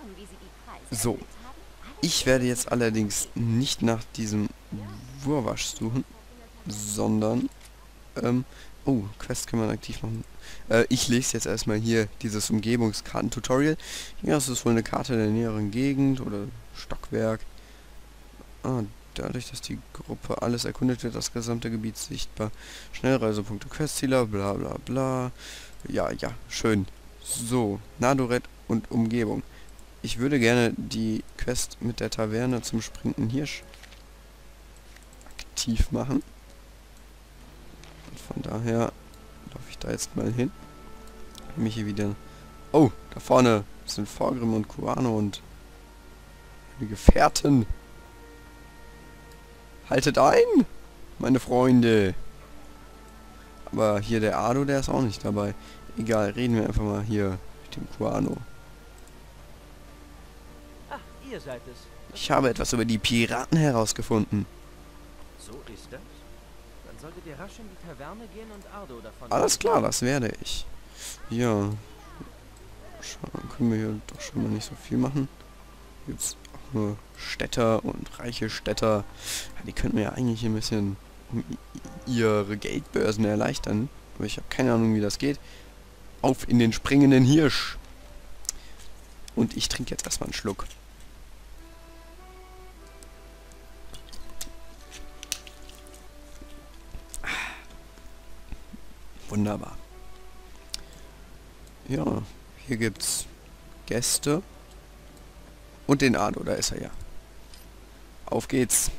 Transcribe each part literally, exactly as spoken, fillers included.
So. Ich werde jetzt allerdings nicht nach diesem Wurwasch suchen, sondern, ähm, oh, Quest kann man aktiv machen. Äh, ich lese jetzt erstmal hier dieses Umgebungskarten-Tutorial. Ja, es ist wohl eine Karte der näheren Gegend oder Stockwerk. Ah, dadurch, dass die Gruppe alles erkundet wird, das gesamte Gebiet sichtbar. Schnellreisepunkte, Questzieler, bla bla bla. Ja, ja, schön. So, Nadoret und Umgebung. Ich würde gerne die Quest mit der Taverne zum springenden Hirsch aktiv machen. Und von daher laufe ich da jetzt mal hin. Mich hier wieder... Oh, da vorne sind Vorgrim und Kuano und die Gefährten. Haltet ein, meine Freunde. Aber hier der Ado, der ist auch nicht dabei. Egal, reden wir einfach mal hier mit dem Kuano. Ach, ihr seid es. Ich habe etwas über die Piraten herausgefunden. So ist das? Dann solltet ihr rasch in die Taverne gehen und Ardo davon... Alles klar, das werde ich. Ja. Dann können wir hier doch schon mal nicht so viel machen. Gibt's auch nur Städter und reiche Städter. Ja, die könnten wir ja eigentlich ein bisschen um ihre Geldbörsen erleichtern. Aber ich habe keine Ahnung, wie das geht. Auf in den springenden Hirsch. Und ich trinke jetzt erstmal einen Schluck. Wunderbar. Ja, hier gibt's Gäste. Und den Ado, da ist er ja. Auf geht's.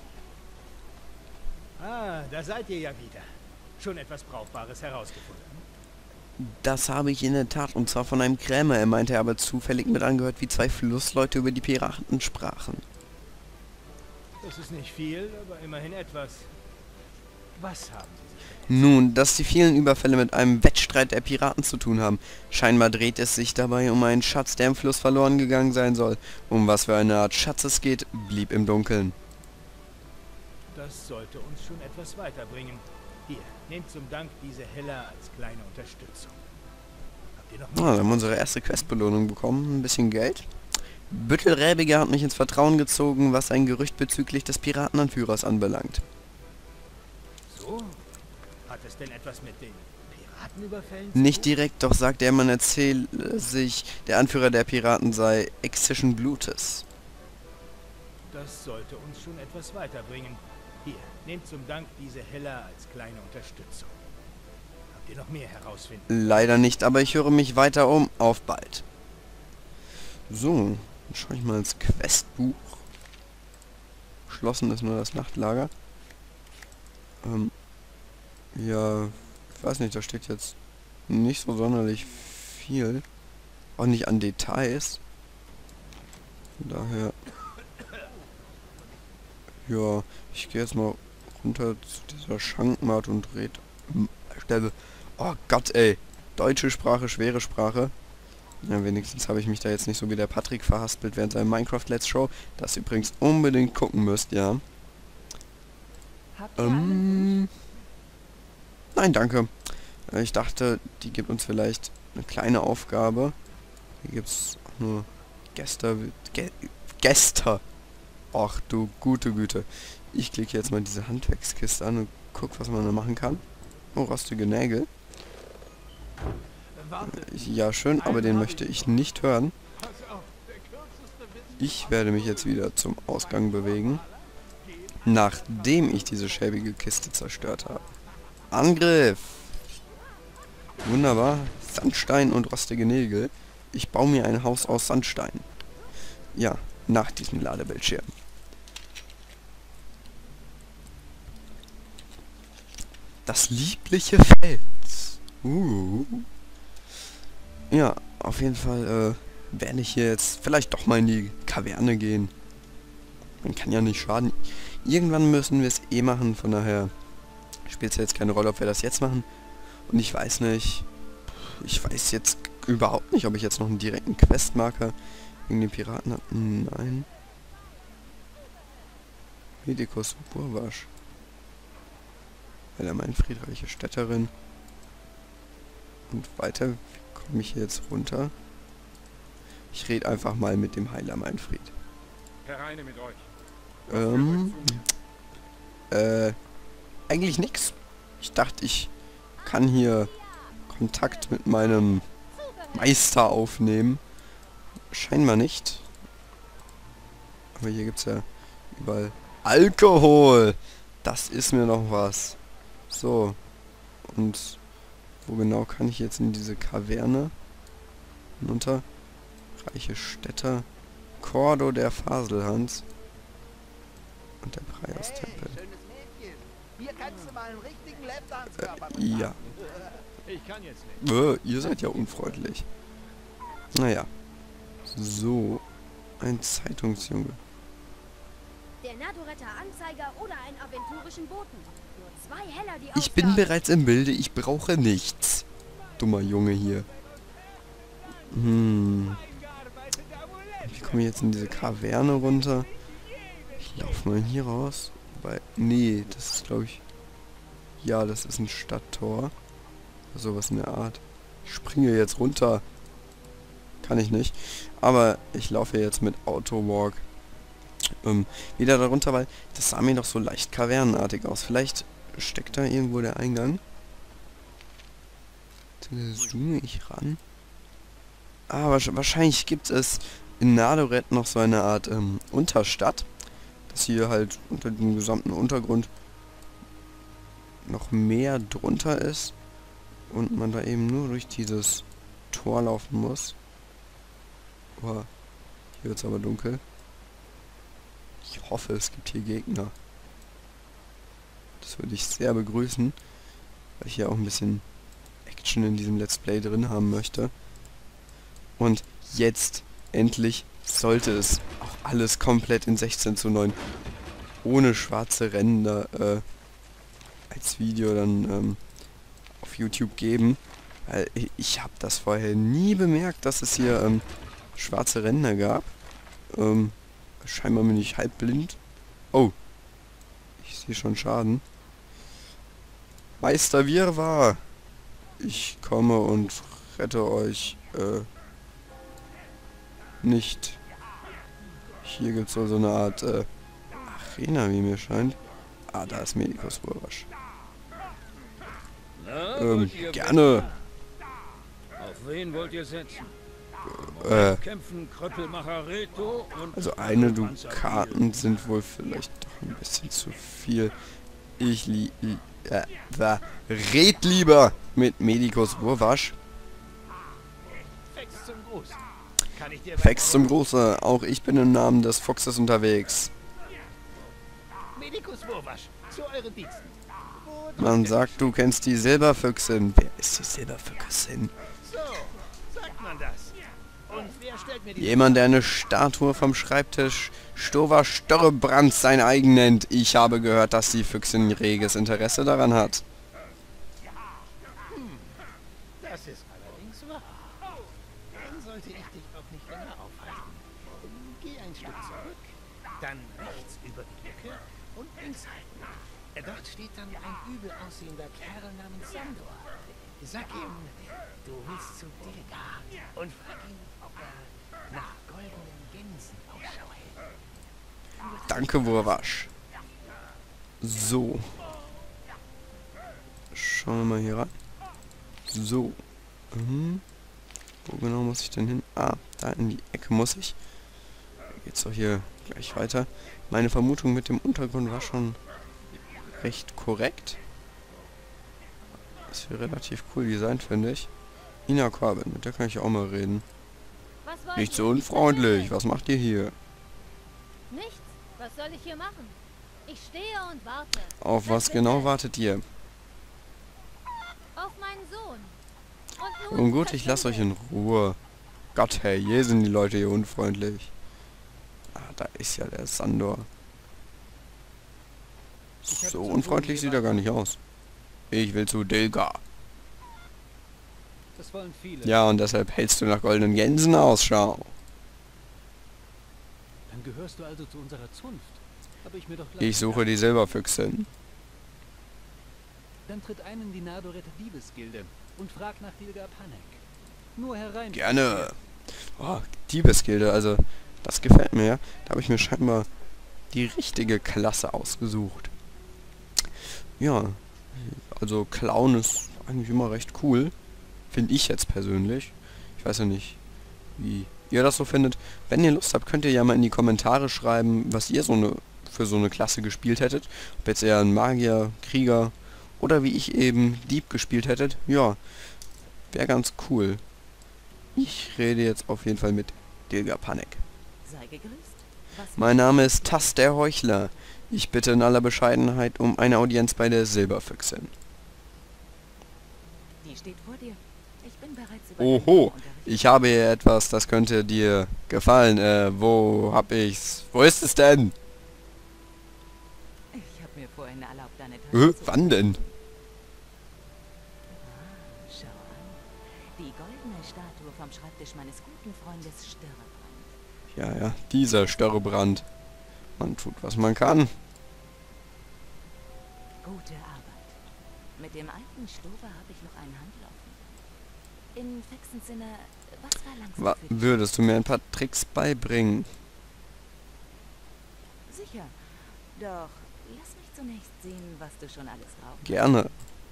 Ah, da seid ihr ja wieder. Schon etwas Brauchbares herausgefunden. Das habe ich in der Tat, und zwar von einem Krämer. Er meinte, er habe zufällig mit angehört, wie zwei Flussleute über die Piraten sprachen. Das ist nicht viel, aber immerhin etwas. Was haben sie sich denn? Nun, dass die vielen Überfälle mit einem Wettstreit der Piraten zu tun haben. Scheinbar dreht es sich dabei um einen Schatz, der im Fluss verloren gegangen sein soll. Um was für eine Art Schatz es geht, blieb im Dunkeln. Das sollte uns schon etwas weiterbringen. Hier, nehmt zum Dank diese Hella als kleine Unterstützung. Habt ihr noch Ah, wir haben unsere erste Questbelohnung bekommen. Ein bisschen Geld. Büttelräbiger hat mich ins Vertrauen gezogen, was ein Gerücht bezüglich des Piratenanführers anbelangt. So? Hat es denn etwas mit den Piratenüberfällen zu Nicht tun? direkt, doch sagt er, man erzähle sich, der Anführer der Piraten sei exischen Blutes. Das sollte uns schon etwas weiterbringen. Hier, nehmt zum Dank diese Hella als kleine Unterstützung. Habt ihr noch mehr herausfinden? Leider nicht, aber ich höre mich weiter um. Auf bald. So, dann schaue ich mal ins Questbuch. Geschlossen ist nur das Nachtlager. Ähm, ja, ich weiß nicht, da steht jetzt nicht so sonderlich viel. Auch nicht an Details. Von daher... Ja, ich gehe jetzt mal runter zu dieser Schankmatt und red... Stelle. Oh Gott, ey. Deutsche Sprache, schwere Sprache. Ja, wenigstens habe ich mich da jetzt nicht so wie der Patrick verhaspelt während seinem Minecraft Let's Show. Das ihr übrigens unbedingt gucken müsst, ja. Habt ihr Ähm... Nein, danke. Äh, Ich dachte, die gibt uns vielleicht eine kleine Aufgabe. Hier gibt's auch nur Gäste... Gä Gäste. Ach du gute Güte. Ich klicke jetzt mal diese Handwerkskiste an und guck, was man da machen kann. Oh, rostige Nägel. Ja, schön, aber den möchte ich nicht hören. Ich werde mich jetzt wieder zum Ausgang bewegen, nachdem ich diese schäbige Kiste zerstört habe. Angriff! Wunderbar. Sandstein und rostige Nägel. Ich baue mir ein Haus aus Sandstein. Ja, nach diesem Ladebildschirm. Das liebliche Fels. Uh. Ja, auf jeden Fall äh, werde ich hier jetzt vielleicht doch mal in die Kaverne gehen. Man kann ja nicht schaden. Irgendwann müssen wir es eh machen, von daher spielt es jetzt keine Rolle, ob wir das jetzt machen. Und ich weiß nicht, ich weiß jetzt überhaupt nicht, ob ich jetzt noch einen direkten Questmarker gegen den Piraten habe. Nein. Medikus Burwasch. Weil mein friedreiche Städterin. Und weiter komme ich hier jetzt runter. Ich rede einfach mal mit dem Heiler Manfred. Hereine mit euch. Ähm, äh, eigentlich nix. Ich dachte, ich kann hier Kontakt mit meinem Meister aufnehmen. Scheinbar nicht. Aber hier gibt's ja überall Alkohol. Das ist mir noch was. So. Und wo genau kann ich jetzt in diese Kaverne hinunter? Reiche Städter. Cordo der Faselhans. Und der Preistempel. Hier kannst du mal einen richtigen Lapdance Äh, körper ja. Ich kann jetzt nicht. Äh, ihr seid ja unfreundlich. Naja. So. Ein Zeitungsjunge. Der Nadoretter Anzeiger oder einen aventurischen Boten. Nur zwei Heller, die Ich bin Ausgabe. bereits im Bilde, ich brauche nichts. Dummer Junge hier. Hm. Wie komme ich jetzt in diese Kaverne runter? Ich laufe mal hier raus. Wobei, nee, das ist glaube ich... Ja, das ist ein Stadttor. Sowas in der Art. Ich springe jetzt runter. Kann ich nicht. Aber ich laufe jetzt mit Autowalk ähm, wieder darunter, weil das sah mir doch so leicht kavernenartig aus. Vielleicht steckt da irgendwo der Eingang. Da zoome ich ran. Ah, wahrscheinlich gibt es in Nadoret noch so eine Art ähm, Unterstadt. Dass hier halt unter dem gesamten Untergrund noch mehr drunter ist. Und man da eben nur durch dieses Tor laufen muss. Boah, hier wird es aber dunkel. Ich hoffe, es gibt hier Gegner. Das würde ich sehr begrüßen, weil ich hier auch ein bisschen Action in diesem Let's Play drin haben möchte. Und jetzt, endlich, sollte es auch alles komplett in sechzehn zu neun ohne schwarze Ränder äh, als Video dann ähm, auf YouTube geben. Weil ich, ich habe das vorher nie bemerkt, dass es hier ähm, schwarze Ränder gab. Ähm, scheinbar bin ich halb blind. Oh. Ich sehe schon Schaden. Meister Wirrwarr. Ich komme und rette euch. Äh, nicht. Hier gibt es so eine Art äh, Arena, wie mir scheint. Ah, da ist Medicus Wurwasch. Ähm, gerne. Auf wen wollt ihr setzen? Äh, Kämpfen Kröppelmacher Reto und... also eine Dukaten sind wohl vielleicht doch ein bisschen zu viel. Ich li... li äh, da. Red lieber mit Medicus Wurwasch. Fex zum Gruß. Kann ich dir Fex zum Große. Auch ich bin im Namen des Fuchses unterwegs. Medikus Wurwasch, zu euren Diensten. Man sagt, du kennst die Silberfüchsin. Wer ist die Silberfüchsin? So, sagt man das. Und wer stellt mir die... Jemand, der eine Statue vom Schreibtisch Stover Störrebrand sein eigen nennt. Ich habe gehört, dass die Füchsin reges Interesse daran hat. Das ist allerdings wahr. Dann sollte ich dich auch nicht länger aufhalten. Geh ein Stück zurück, dann rechts über die Lücke und links halten. Dort steht dann ein übel aussehender Kerl namens Sandor. Sag ihm, du willst zu Dilgar und frag ihn, ob er nach goldenen Gänsen Ausschau hält. Danke, Wurwasch. So. Schauen wir mal hier rein. So. Mhm. Wo genau muss ich denn hin? Ah, da in die Ecke muss ich. Geht's doch hier gleich weiter. Meine Vermutung mit dem Untergrund war schon recht korrekt. Das wäre relativ cool designt, finde ich. Ina Corbin, mit der kann ich auch mal reden. Was wollt Nicht ihr? so unfreundlich. Was macht ihr hier? Nichts. Was soll ich hier machen? Ich stehe und warte. Auf was genau wartet ihr? Auf meinen Sohn. Und nun Und gut, ich lasse euch in Ruhe. Gott, hey, je sind die Leute hier unfreundlich. Ah, da ist ja der Sandor. So unfreundlich sieht er gar nicht aus. Ich will zu Dilgar. Das wollen viele. Ja, und deshalb hältst du nach goldenen Gänsen Ausschau. Dann gehörst du also zu unserer Zunft. Habe ich mir doch gleich Ich suche gedacht. die Silberfüchsin. Dann tritt ein in die Nadoretter Diebesgilde und frag nach Dilgar Panek. Nur herein. Gerne. Oh, Diebesgilde, also das gefällt mir ja. Da habe ich mir scheinbar die richtige Klasse ausgesucht. Ja, also Clown ist eigentlich immer recht cool. Finde ich jetzt persönlich. Ich weiß ja nicht, wie ihr das so findet. Wenn ihr Lust habt, könnt ihr ja mal in die Kommentare schreiben, was ihr so eine für so eine Klasse gespielt hättet. Ob jetzt eher ein Magier, Krieger oder wie ich eben Dieb gespielt hättet. Ja, wäre ganz cool. Ich rede jetzt auf jeden Fall mit Dilga Panek. Sei gegrüßt. Was Mein Name ist Tass der Heuchler. Ich bitte in aller Bescheidenheit um eine Audienz bei der Silberfüchsin. Die steht vor dir. Ich bin bereits über Oho, deinen Unterricht. ich habe hier etwas, das könnte dir gefallen. Äh, wo hab ich's? Wo ist es denn? Ich habe mir vorhin erlaubt, deine Tasche Äh, zu wann denn? Ah, schau an. Die goldene Statue vom Schreibtisch meines guten Freundes Störrebrand. Ja, ja, dieser Störrebrand. Man tut, was man kann. Gute Arbeit. Mit dem alten Stover habe ich noch einen Handel offen. In Fexens Sinne, was war langsam Wa für dich? würdest du mir ein paar Tricks beibringen? Sicher. Doch lass mich zunächst sehen, was du schon alles drauf hast. Gerne.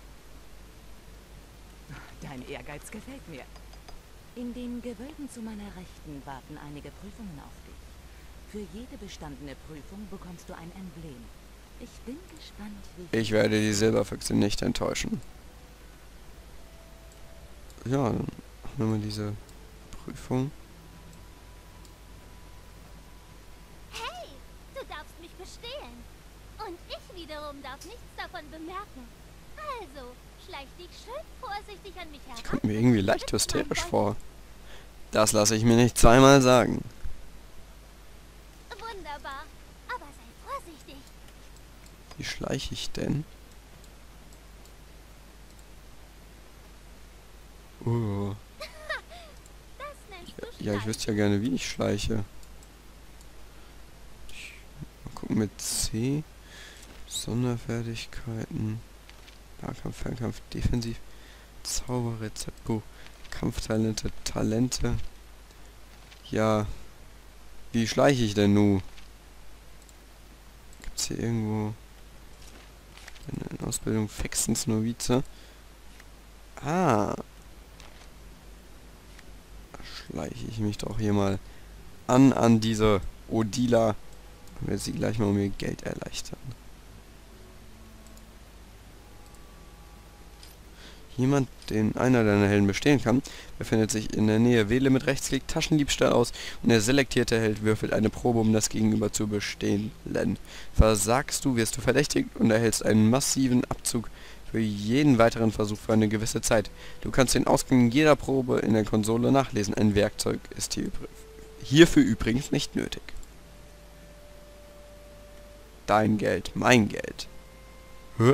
Dein Ehrgeiz gefällt mir. In den Gewölben zu meiner Rechten warten einige Prüfungen auf dich. Für jede bestandene Prüfung bekommst du ein Emblem. Ich bin gespannt, wie... Ich werde die Silberfüchsin nicht enttäuschen. Ja, dann machen wir diese Prüfung. Hey, du darfst mich bestehlen. Und ich wiederum darf nichts davon bemerken. Also, schleich dich schön vorsichtig an mich heran. Kommt mir irgendwie leicht hysterisch vor. Das lasse ich mir nicht zweimal sagen. Wunderbar, aber sei vorsichtig. Wie schleiche ich denn? Oh. Das nennst du Ja, ich Schleich. wüsste ja gerne, wie ich schleiche. Ich, mal gucken mit C. Sonderfertigkeiten. Nahkampf, Fernkampf, Defensiv. Zauber, Rezeptbuch. Kampftalente, Talente. Ja. Wie schleiche ich denn nu? Gibt's hier irgendwo eine Ausbildung Fexens Novize? Ah. Schleiche ich mich doch hier mal an an diese Odila und werde sie gleich mal um ihr Geld erleichtern. Jemand, den einer deiner Helden bestehen kann, befindet sich in der Nähe. Wähle mit Rechtsklick Taschendiebstahl aus und der selektierte Held würfelt eine Probe, um das Gegenüber zu bestehen. Versagst du, wirst du verdächtigt und erhältst einen massiven Abzug für jeden weiteren Versuch für eine gewisse Zeit. Du kannst den Ausgang jeder Probe in der Konsole nachlesen. Ein Werkzeug ist hier übr- hierfür übrigens nicht nötig. Dein Geld, mein Geld. Hä?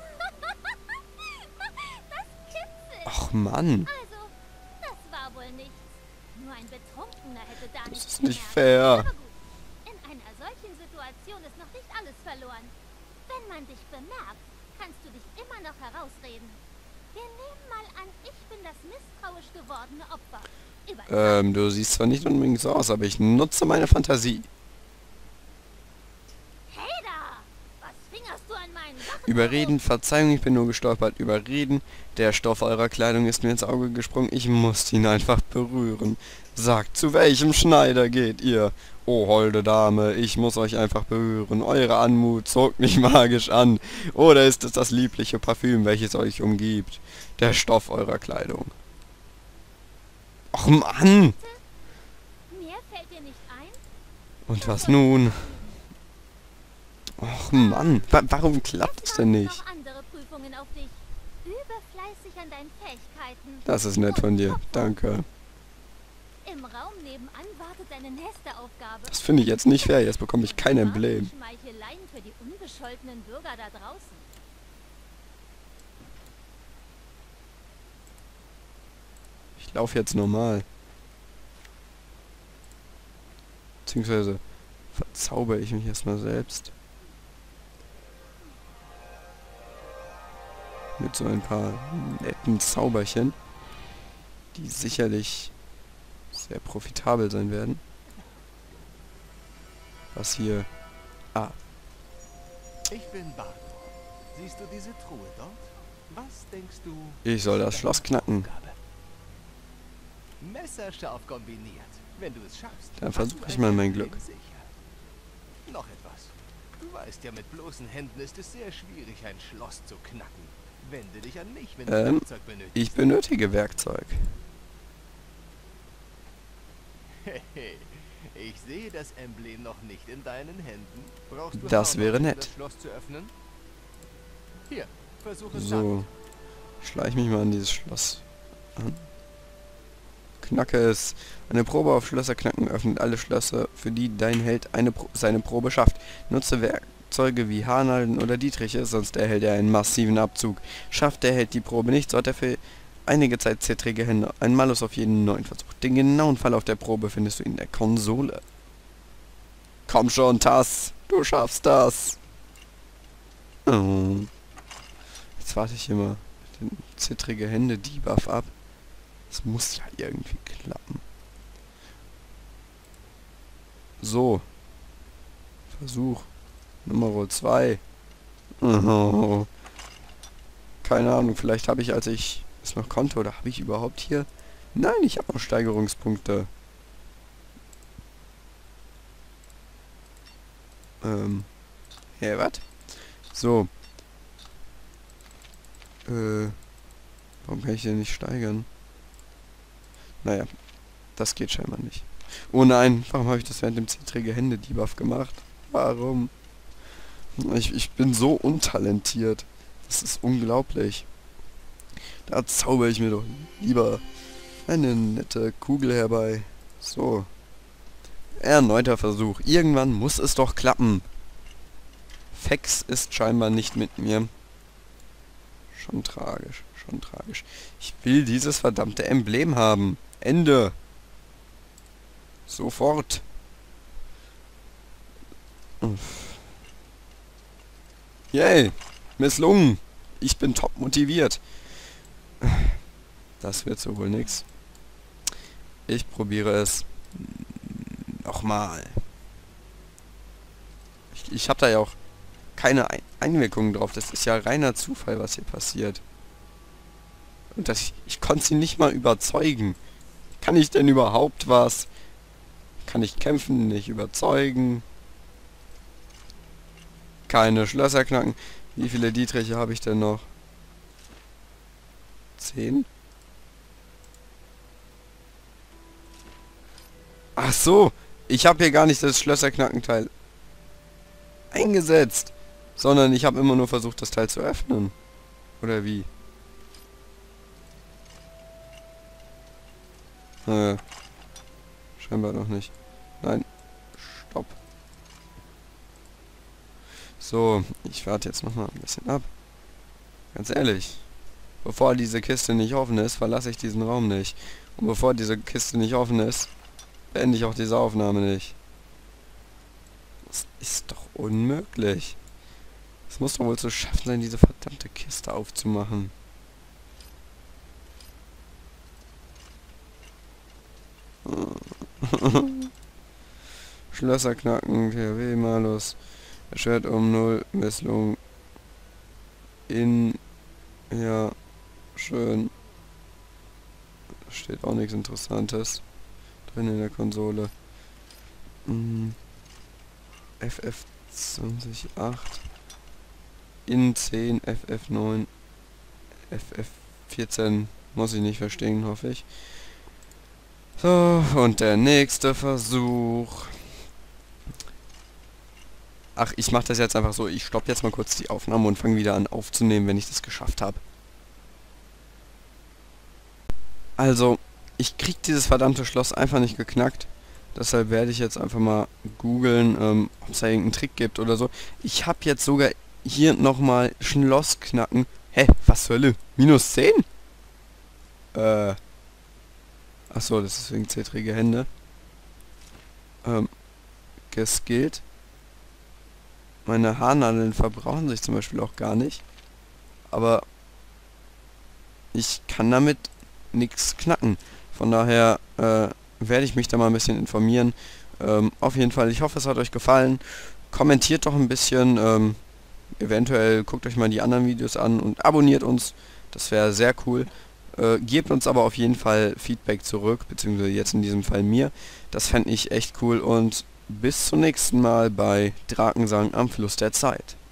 Ach Mann, Also, das war wohl nichts. Nur ein Betrunkener hätte da das nichts ist nicht gemerkt. fair. Aber gut, in einer solchen Situation ist noch nicht alles verloren. Wenn man dich bemerkt, kannst du dich immer noch herausreden. Wir nehmen mal an, ich bin das misstrauisch gewordene Opfer. Über Ähm, du siehst zwar nicht unbedingt so aus, aber ich nutze meine Fantasie. Hey da! Was fingerst du an meinen Sachen? Überreden, Verzeihung, ich bin nur gestolpert. Überreden, der Stoff eurer Kleidung ist mir ins Auge gesprungen. Ich musste ihn einfach berühren. Sagt, zu welchem Schneider geht ihr? Oh, holde Dame, ich muss euch einfach berühren. Eure Anmut zog mich magisch an. Oder ist es das liebliche Parfüm, welches euch umgibt? Der Stoff eurer Kleidung. Och Mann! Mehr fällt dir nicht ein? Und was nun? Och Mann, wa warum klappt es denn nicht? Noch andere Prüfungen auf dich. Übe fleißig an deinen Fähigkeiten. Das ist nett von dir, danke. Im Raum nebenan wartet deine nächste Aufgabe. Das finde ich jetzt nicht fair, jetzt bekomme ich kein Emblem. Schmeicheleien für die unbescholtenen Bürger da draußen. Ich laufe jetzt normal. Beziehungsweise verzauber ich mich erstmal selbst. Mit so ein paar netten Zauberchen, die sicherlich sehr profitabel sein werden. Was hier... Ah. Ich bin Bardo. Siehst du diese Truhe dort? Was denkst du? Ich soll das Schloss knacken. Messerscharf kombiniert. Wenn du es schaffst, Dann hast versuche du ich ein mal mein Emblem Glück. sicher. Noch etwas. Du weißt ja, mit bloßen Händen ist es sehr schwierig, ein Schloss zu knacken. Wende dich an mich, wenn du Ähm, Werkzeug benötigst. ich benötige Werkzeug. Hehe. Ich sehe das Emblem noch nicht in deinen Händen. Brauchst du Das Hammer, wäre um nett. das Schloss zu öffnen? Hier, versuche es So. Schleich mich mal an dieses Schloss an. Knacke es. Eine Probe auf Schlösser knacken öffnet alle Schlösser, für die dein Held eine Pro seine Probe schafft. Nutze Werkzeuge wie Haarnadeln oder Dietriche, sonst erhält er einen massiven Abzug. Schafft der Held die Probe nicht, so hat er für einige Zeit zittrige Hände. Ein Malus auf jeden neuen Versuch. Den genauen Verlauf der Probe findest du in der Konsole. Komm schon, Tass. Du schaffst das. Oh. Jetzt warte ich immer den zittrige Hände Debuff ab. Das muss ja irgendwie klappen. So. Versuch. Nummer zwei. Oh. Keine Ahnung, vielleicht habe ich, als ich es noch konnte, oder habe ich überhaupt hier... Nein, ich habe noch Steigerungspunkte. Ähm. Hä, was? So. Äh. Warum kann ich den nicht steigern? Naja, das geht scheinbar nicht. Oh nein, warum habe ich das während dem zittrige Hände Debuff gemacht? Warum? Ich, ich bin so untalentiert. Das ist unglaublich. Da zaubere ich mir doch lieber eine nette Kugel herbei. So. Erneuter Versuch. Irgendwann muss es doch klappen. Fex ist scheinbar nicht mit mir. Schon tragisch, schon tragisch. Ich will dieses verdammte Emblem haben. Ende. Sofort. Uff. Yay. Misslungen. Ich bin top motiviert. Das wird so wohl nix. Ich probiere es nochmal. Ich, ich habe da ja auch keine Ein Einwirkungen drauf. Das ist ja reiner Zufall, was hier passiert. Und das, ich, ich konnte sie nicht mal überzeugen. Kann ich denn überhaupt was? Kann ich kämpfen, nicht überzeugen? Keine Schlösser knacken. Wie viele Dietriche habe ich denn noch? Zehn? Ach so, ich habe hier gar nicht das Schlösserknackenteil eingesetzt, sondern ich habe immer nur versucht, das Teil zu öffnen. Oder wie? Äh, scheinbar noch nicht. Nein, stopp. So, ich warte jetzt noch mal ein bisschen ab. Ganz ehrlich, bevor diese Kiste nicht offen ist, verlasse ich diesen Raum nicht. Und bevor diese Kiste nicht offen ist, beende ich auch diese Aufnahme nicht. Das ist doch unmöglich. Es muss doch wohl zu schaffen sein, diese verdammte Kiste aufzumachen. Schlösser knacken, T H W-Malus, erschwert um null, Misslung in... Ja, schön. Da steht auch nichts Interessantes drin in der Konsole. Hm. F F zwanzig acht, in zehn, F F neun, F F vierzehn, muss ich nicht verstehen, hoffe ich. So, und der nächste Versuch. Ach, ich mache das jetzt einfach so. Ich stoppe jetzt mal kurz die Aufnahme und fange wieder an aufzunehmen, wenn ich das geschafft habe. Also, ich krieg dieses verdammte Schloss einfach nicht geknackt. Deshalb werde ich jetzt einfach mal googeln, ähm, ob es da irgendeinen Trick gibt oder so. Ich habe jetzt sogar hier nochmal Schloss knacken. Hä? Was zur Hölle? Minus zehn? Äh. Achso, das ist wegen zittrige Hände. Ähm. Geskillt. Meine Haarnadeln verbrauchen sich zum Beispiel auch gar nicht. Aber ich kann damit nichts knacken. Von daher, äh, werde ich mich da mal ein bisschen informieren. Ähm, auf jeden Fall, ich hoffe, es hat euch gefallen. Kommentiert doch ein bisschen, ähm, eventuell guckt euch mal die anderen Videos an und abonniert uns. Das wäre sehr cool. Äh, gebt uns aber auf jeden Fall Feedback zurück, beziehungsweise jetzt in diesem Fall mir. Das fände ich echt cool und bis zum nächsten Mal bei Drakensang am Fluss der Zeit.